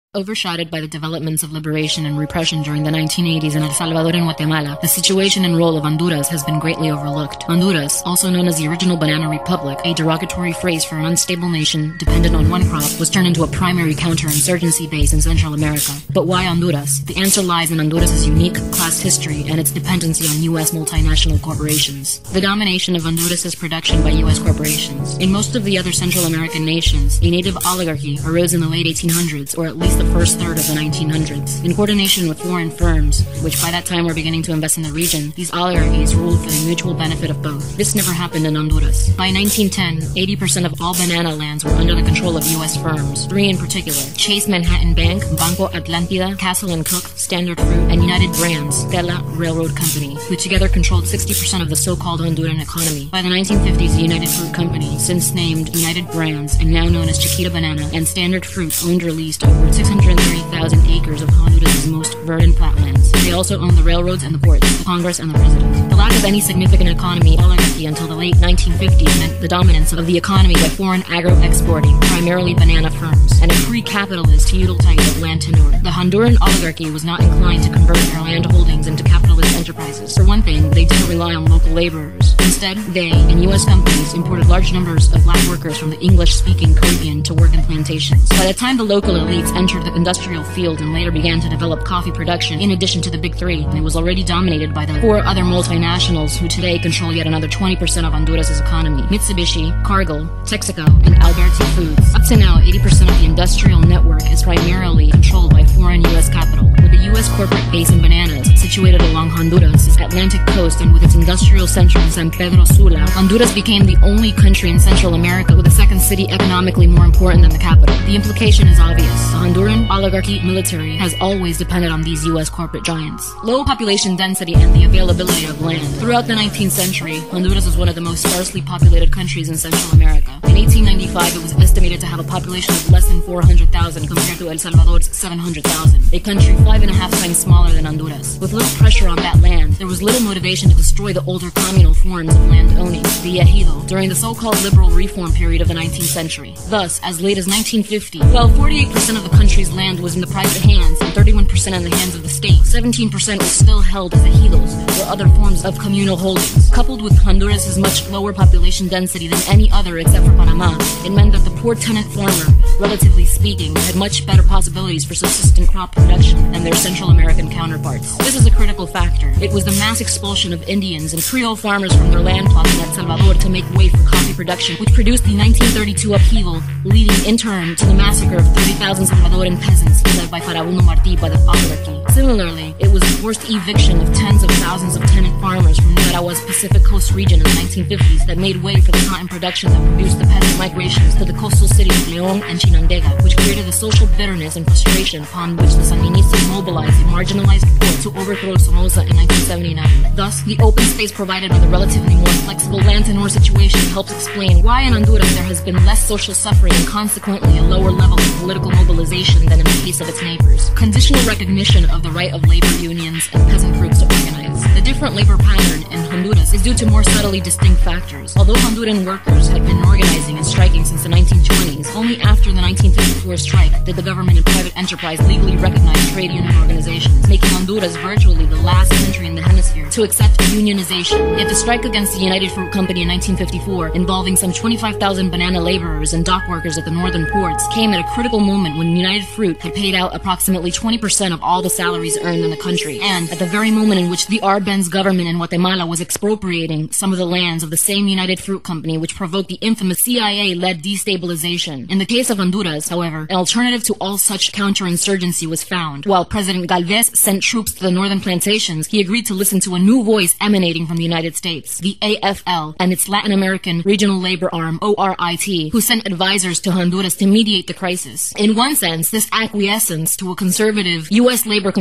Overshadowed by the developments of liberation and repression during the 1980s in El Salvador and Guatemala, the situation and role of Honduras has been greatly overlooked. Honduras, also known as the original banana republic, a derogatory phrase for an unstable nation dependent on one crop, was turned into a primary counterinsurgency base in Central America. But why Honduras? The answer lies in Honduras' unique class history and its dependency on U.S. multinational corporations. The domination of Honduras' production by U.S. corporations. In most of the other Central American nations, a native oligarchy arose in the late 1800s, or at least the first third of the 1900s. In coordination with foreign firms, which by that time were beginning to invest in the region, these oligarchies ruled for the mutual benefit of both. This never happened in Honduras. By 1910, 80% of all banana lands were under the control of U.S. firms, three in particular: Chase Manhattan Bank, Banco Atlántida, Castle & Cook, Standard Fruit, and United Brands, Tela Railroad Company, who together controlled 60% of the so-called Honduran economy. By the 1950s, the United Fruit Company, since named United Brands and now known as Chiquita Banana, and Standard Fruit owned or leased over 630,000 acres of Honduras' most verdant flatlands. They also owned the railroads and the ports, the Congress and the President. The lack of any significant economy oligarchy until the late 1950s meant the dominance of the economy by foreign agro-exporting, primarily banana firms, and a pre-capitalist feudal type of land tenure. The Honduran oligarchy was not inclined to convert their land holdings into capitalist enterprises. For one thing, they didn't rely on local laborers. Instead, they and U.S. companies imported large numbers of black workers from the English-speaking Caribbean to work in plantations. By the time the local elites entered the industrial field and later began to develop coffee production, in addition to the big three, it was already dominated by the four other multinationals who today control yet another 20% of Honduras' economy: Mitsubishi, Cargill, Texaco, and Alberti Foods. Up to now, 80% of the industrial network is primarily controlled by foreign U.S. capital, with the U.S. corporate base in bananas situated along Honduras' Atlantic coast, and with its industrial center in San Pedro Sula. Honduras became the only country in Central America with a second city economically more important than the capital. The implication is obvious. The Honduran oligarchy military has always depended on these U.S. corporate giants. Low population density and the availability of land. Throughout the 19th century, Honduras was one of the most sparsely populated countries in Central America. In 1895, it was estimated to have a population of less than 400,000 compared to El Salvador's 700,000, a country 5.5 times smaller than Honduras. With little pressure on that land, there was little motivation to destroy the older communal forms of land owning, the ejido, during the so-called liberal reform period of the 19th century. Thus, as late as 1950, while 48% of the country's land was in the private hands and 31% in the hands of the state, 17% was still held as ejidos, or other forms of communal holdings. Coupled with Honduras' much lower population density than any other except for Panama, it meant that the poor tenant farmer, relatively speaking, had much better possibilities for subsistent crop production than their Central American counterparts. This is a critical factor. It was the mass expulsion of Indians and Creole farmers from their land plots in El Salvador to make way for coffee production, which produced the 1932 upheaval, leading in turn to the massacre of 30,000 Salvadoran peasants led by Farabundo Martí by the oligarchy. Similarly, it was the forced eviction of tens of thousands of tenant farmers from Nicaragua's Pacific Coast region in the 1950s that made way for the cotton production that produced the peasant migrations to the coastal cities of León and Chinandega, which created the social bitterness and frustration upon which the Sandinistas mobilized the marginalized poor to overthrow Somoza in 1979. Thus, the open space provided by the relatively more flexible land tenure situation helps explain why in Honduras there has been less social suffering and consequently a lower level of political mobilization than in the case of its neighbors. Conditional recognition of the right of labor unions and peasant groups to organize. The different labor pattern in Honduras is due to more subtly distinct factors. Although Honduran workers had been organizing and striking since the 1920s, only after the 1954 strike did the government and private enterprise legally recognize trade union organizations, making Honduras virtually the last country in the hemisphere to accept unionization. Yet the strike against the United Fruit Company in 1954, involving some 25,000 banana laborers and dock workers at the northern ports, came at a critical moment when United Fruit had paid out approximately 20% of all the salaries earned in the country, and at the very moment in which the Arbenz government in Guatemala was expropriating some of the lands of the same United Fruit Company, which provoked the infamous CIA-led destabilization. In the case of Honduras, however, an alternative to all such counterinsurgency was found. While President Galvez sent troops to the northern plantations, he agreed to listen to a new voice emanating from the United States, the AFL, and its Latin American regional labor arm, ORIT, who sent advisors to Honduras to mediate the crisis. In one sense, this acquiescence to a conservative U.S. labor confederation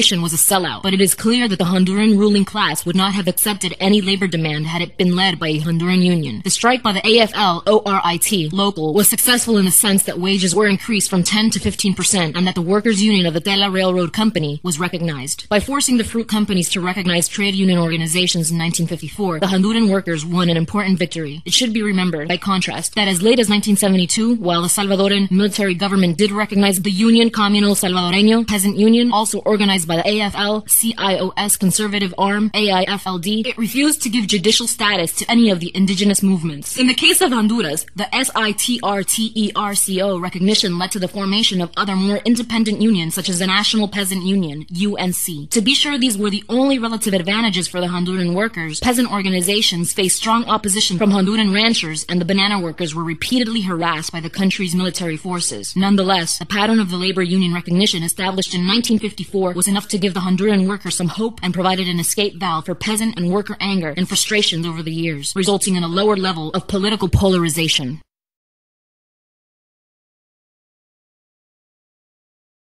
organization was a sellout, but it is clear that the Honduran ruling class would not have accepted any labor demand had it been led by a Honduran union. The strike by the AFL-ORIT local was successful in the sense that wages were increased from 10 to 15% and that the workers' union of the Tela Railroad Company was recognized. By forcing the fruit companies to recognize trade union organizations in 1954, the Honduran workers won an important victory. It should be remembered, by contrast, that as late as 1972, while the Salvadoran military government did recognize the Union Comunal Salvadoreño Peasant Union, also organized by the AFL-CIO's conservative arm, AIFLD, it refused to give judicial status to any of the indigenous movements. In the case of Honduras, the SITRTERCO recognition led to the formation of other more independent unions such as the National Peasant Union, UNC. To be sure, these were the only relative advantages for the Honduran workers. Peasant organizations faced strong opposition from Honduran ranchers, and the banana workers were repeatedly harassed by the country's military forces. Nonetheless, the pattern of the labor union recognition established in 1954 was enough to give the Honduran workers some hope and provided an escape valve for peasant and worker anger and frustrations over the years, resulting in a lower level of political polarization.